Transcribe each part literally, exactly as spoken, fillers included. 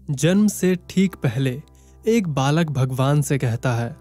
जन्म से ठीक पहले एक बालक भगवान से कहता है,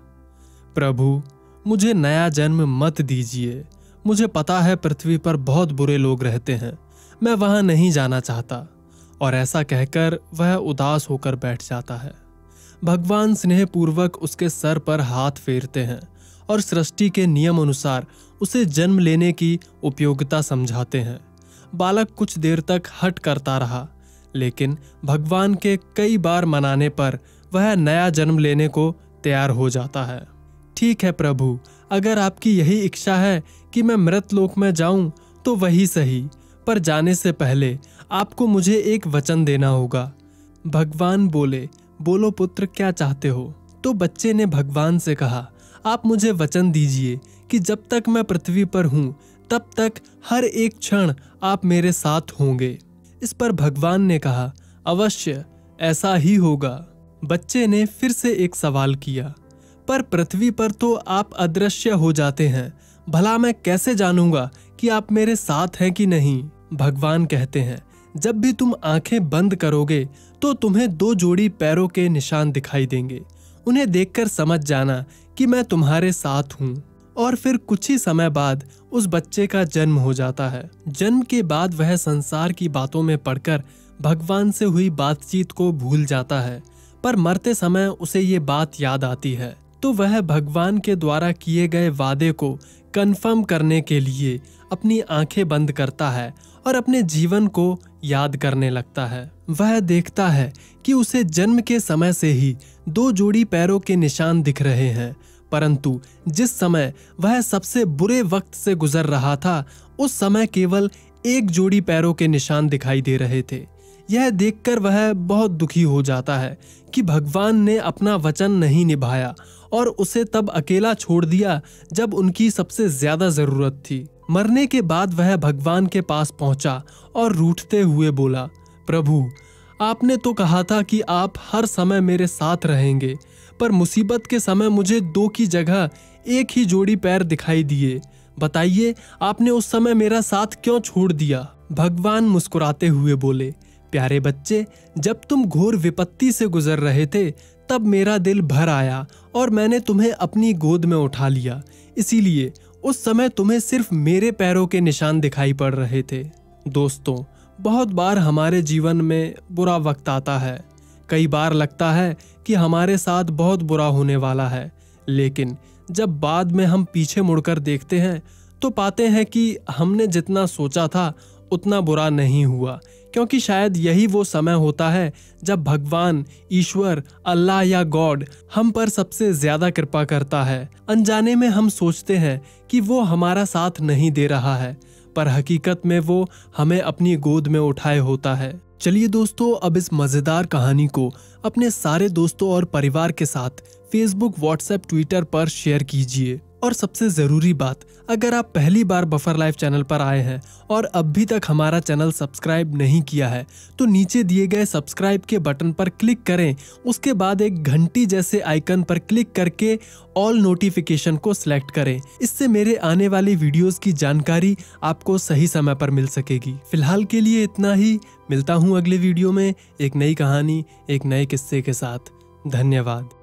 प्रभु मुझे नया जन्म मत दीजिए। मुझे पता है पृथ्वी पर बहुत बुरे लोग रहते हैं, मैं वहां नहीं जाना चाहता। और ऐसा कहकर वह उदास होकर बैठ जाता है। भगवान स्नेहपूर्वक उसके सर पर हाथ फेरते हैं और सृष्टि के नियम अनुसार उसे जन्म लेने की उपयोगिता समझाते हैं। बालक कुछ देर तक हट करता रहा, लेकिन भगवान के कई बार मनाने पर वह नया जन्म लेने को तैयार हो जाता है। ठीक है प्रभु, अगर आपकी यही इच्छा है कि मैं मृत लोक में जाऊं तो वही सही, पर जाने से पहले आपको मुझे एक वचन देना होगा। भगवान बोले, बोलो पुत्र, क्या चाहते हो? तो बच्चे ने भगवान से कहा, आप मुझे वचन दीजिए कि जब तक मैं पृथ्वी पर हूं तब तक हर एक क्षण आप मेरे साथ होंगे। इस पर भगवान ने कहा, अवश्य ऐसा ही होगा। बच्चे ने फिर से एक सवाल किया, पर पृथ्वी पर तो आप अदृश्य हो जाते हैं, भला मैं कैसे जानूंगा कि आप मेरे साथ हैं कि नहीं? भगवान कहते हैं, जब भी तुम आंखें बंद करोगे तो तुम्हें दो जोड़ी पैरों के निशान दिखाई देंगे। उन्हें देखकर समझ जाना कि मैं तुम्हारे साथ हूँ। और फिर कुछ ही समय बाद उस बच्चे का जन्म हो जाता है। जन्म के बाद वह संसार की बातों में पड़कर भगवान से हुई बातचीत को भूल जाता है, पर मरते समय उसे ये बात याद आती है तो वह भगवान के द्वारा किए गए वादे को कन्फर्म करने के लिए अपनी आंखें बंद करता है और अपने जीवन को याद करने लगता है। वह देखता है कि उसे जन्म के समय से ही दो जोड़ी पैरों के निशान दिख रहे हैं, परंतु जिस समय वह सबसे बुरे वक्त से गुजर रहा था उस समय केवल एक जोड़ी पैरों के निशान दिखाई दे रहे थे। यह देखकर वह बहुत दुखी हो जाता है कि भगवान ने अपना वचन नहीं निभाया और उसे तब अकेला छोड़ दिया जब उनकी सबसे ज्यादा जरूरत थी। मरने के बाद वह भगवान के पास पहुंचा और रूठते हुए बोला, प्रभु आपने तो कहा था कि आप हर समय मेरे साथ रहेंगे, पर मुसीबत के समय मुझे दो की जगह एक ही जोड़ी पैर दिखाई दिए। बताइए आपने उस समय मेरा साथ क्यों छोड़ दिया? भगवान मुस्कुराते हुए बोले, प्यारे बच्चे, जब तुम घोर विपत्ति से गुजर रहे थे तब मेरा दिल भर आया और मैंने तुम्हें अपनी गोद में उठा लिया। इसीलिए उस समय तुम्हें सिर्फ मेरे पैरों के निशान दिखाई पड़ रहे थे। दोस्तों, बहुत बार हमारे जीवन में बुरा वक्त आता है। कई बार लगता है कि हमारे साथ बहुत बुरा होने वाला है, लेकिन जब बाद में हम पीछे मुड़कर देखते हैं तो पाते हैं कि हमने जितना सोचा था उतना बुरा नहीं हुआ, क्योंकि शायद यही वो समय होता है जब भगवान, ईश्वर, अल्लाह या गॉड हम पर सबसे ज्यादा कृपा करता है। अनजाने में हम सोचते हैं कि वो हमारा साथ नहीं दे रहा है, पर हकीकत में वो हमें अपनी गोद में उठाए होता है। चलिए दोस्तों, अब इस मजेदार कहानी को अपने सारे दोस्तों और परिवार के साथ फेसबुक, व्हाट्सएप, ट्विटर पर शेयर कीजिए। और सबसे जरूरी बात, अगर आप पहली बार बफर लाइफ चैनल पर आए हैं और अभी तक हमारा चैनल सब्सक्राइब नहीं किया है तो नीचे दिए गए सब्सक्राइब के बटन पर क्लिक करें। उसके बाद एक घंटी जैसे आइकन पर क्लिक करके ऑल नोटिफिकेशन को सिलेक्ट करें। इससे मेरे आने वाली वीडियोस की जानकारी आपको सही समय पर मिल सकेगी। फिलहाल के लिए इतना ही। मिलता हूँ अगले वीडियो में एक नई कहानी, एक नए किस्से के साथ। धन्यवाद।